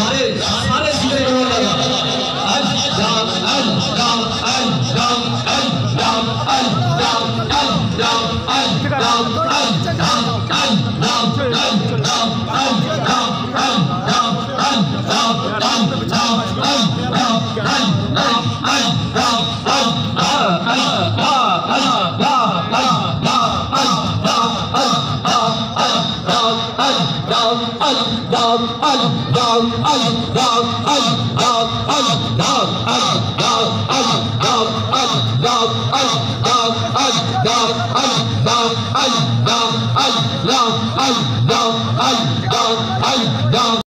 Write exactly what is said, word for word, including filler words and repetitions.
सारे सारे सीधे जोर लगा अल राम अल राम अल राम अल राम अल राम अल राम अल राम अल राम अल राम अल राम अल राम अल राम अल राम अल राम अल राम अल राम अल राम अल